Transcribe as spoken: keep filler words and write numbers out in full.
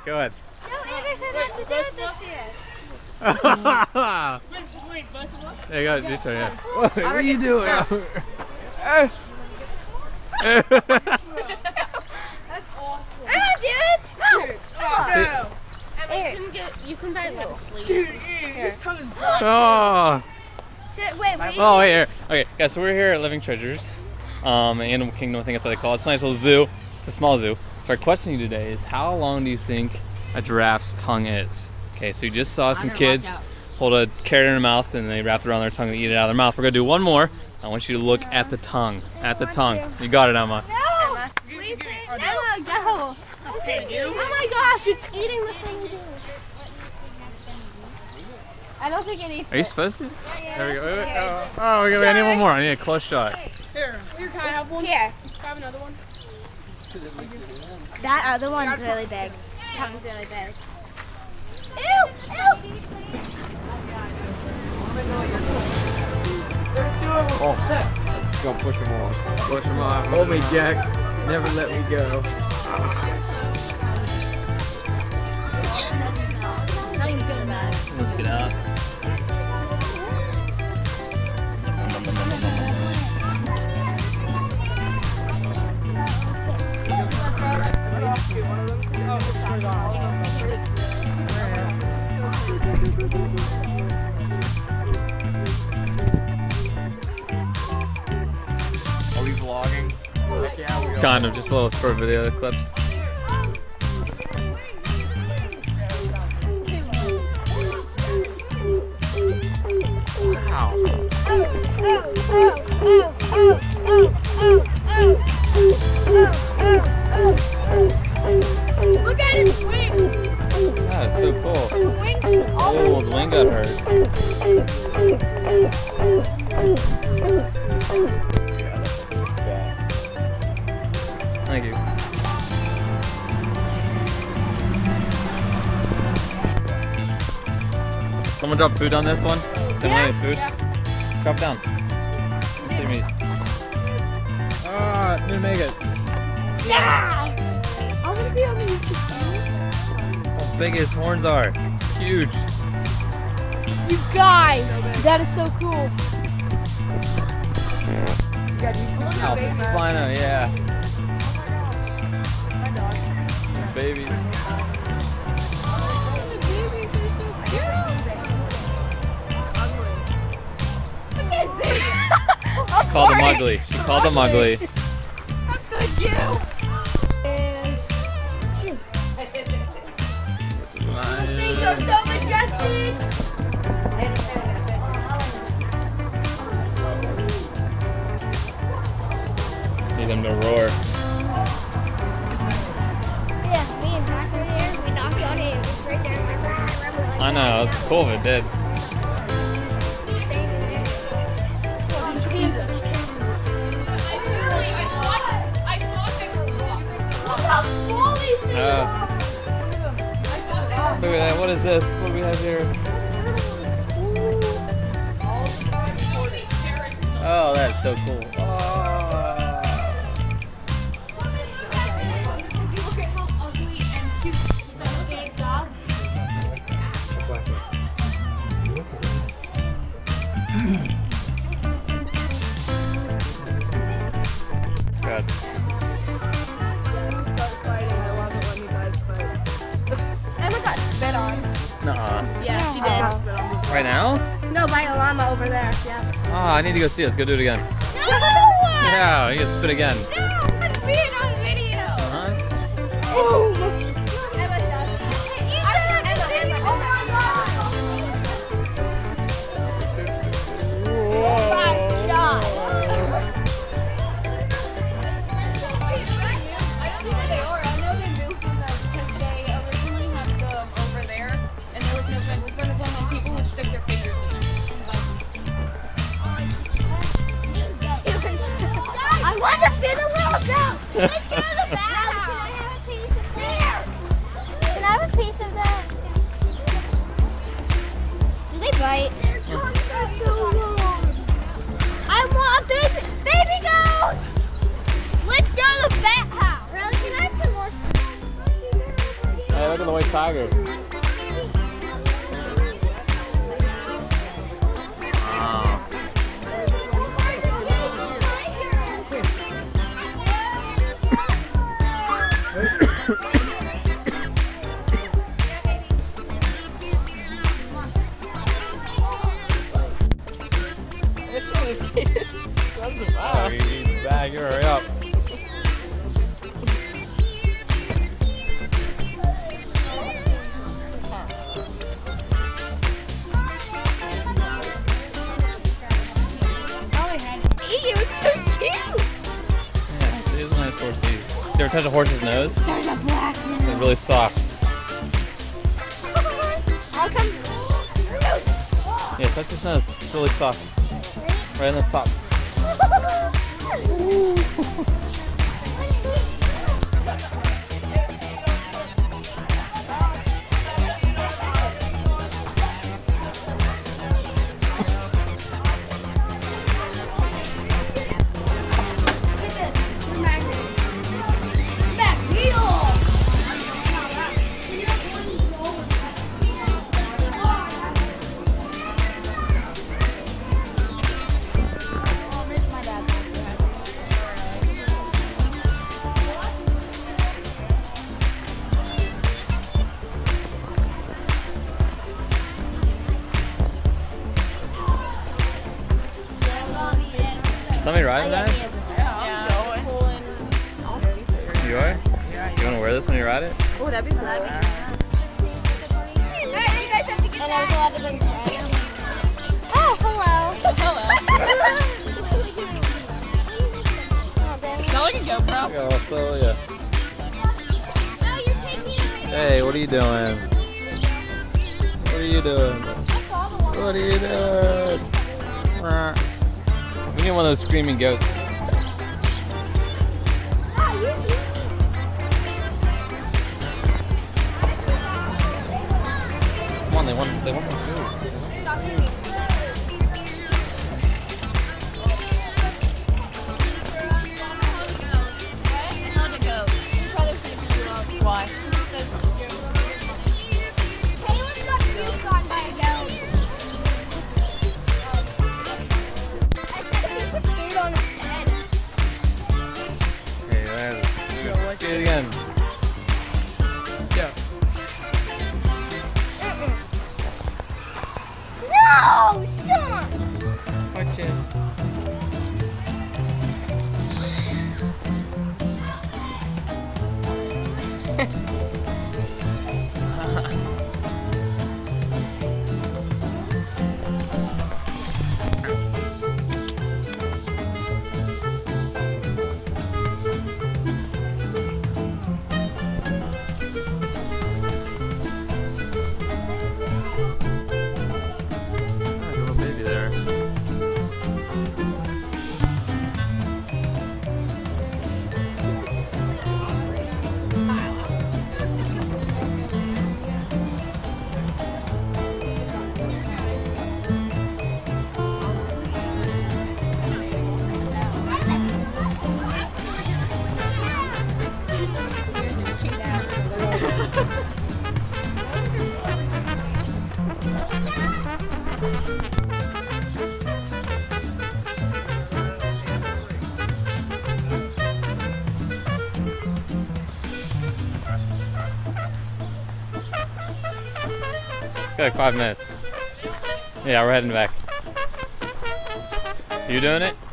Go ahead. No, Anderson has to do it this year. Wait, wait, bunch of us? Yeah, go ahead, your turn, yeah. What are you doing? That's awesome. I want to do it. Dude, oh no. Emma, you can, get, you can buy little sleeves. Dude, his tongue is black. Oh. So, wait, wait. Oh, wait here. Okay, guys, so we're here at Living Treasures, um, Animal Kingdom, I think that's what they call it. It's a nice little zoo. It's a small zoo. So our question to you today is, how long do you think a giraffe's tongue is? Okay, so you just saw some kids hold a carrot in their mouth and they wrap it around their tongue and eat it out of their mouth. We're gonna do one more. I want you to look at the tongue. At the tongue. You got it, Emma. No! Emma, please, please. Emma, go. Okay, you. Oh my gosh, it's eating the same thing. I don't think it eats. Are you supposed to? Yeah, yeah. There we go. Wait, wait. Oh, oh, we got, I need one more. I need a close shot. Here, here, can I have one? Here. Can I have another one? That other one's really big. Tongue's really big. Ew! Ew! Oh, gonna push him off. Push him off. Hold me, Jack. Never let me go. Let's get out. Are we vlogging? Yeah, we are. Kind of, just a little short video clips. Wow. Look at his wings! That is so cool. Wings! Oh, the wing got hurt. Thank you. Someone drop food on this one? Yeah. Food? Drop down. Let's see me. Ah, didn't make it. Yeah! I'm gonna be on the YouTube How big his horns are. Huge. You guys, that is so cool. Oh, flying out, yeah. Babies. The babies are so cute. Called them ugly. She called them ugly. I'm good, you. These things are so majestic. Need them to roar. Yeah, me and Zach were here. We knocked on it. It was right there. I know, it's cool if it did. Uh, look at that. What is this? What do we have here? Oh, that's so cool. Oh. God. Emma got spit on. Nuh-uh. Yeah, she did. Right now? No, by a llama over there. Yeah. Oh, I need to go see it. Let's go do it again. No! Yeah, you get spit again. No! It's being on video. Huh? Oh! Emma does. You said I could see it. Oh my god! Bad shot. I don't know where they are. I know they moved from that because they originally had them over there, and there was no fence in front of them, and people would stick their fingers in it. I want to fit a little bit. Let's go to the bathhouse. Can I have a piece of this? look at the white tiger. Wow. This one is runs a Oh, he's back. You hurry up. Yeah, it is a nice horse to use. You ever touch a horse's nose? There's a black man. It's really soft. I'll come. Yeah, touch his nose. It's really soft. Right on the top. Somebody riding that? You are? You want to wear this when you ride it? Oh, that'd be cool. Oh, hello. Hello. Not like a GoPro. Yeah, I'll sell you. Hey, what are you doing? What are you doing? What are you doing? We need one of those screaming goats. Come on, they want they want some food. Why? Okay, there. Do it again. Yeah. No, stop. Watch it. There's a little baby there. Got like five minutes. Yeah, we're heading back. You doing it?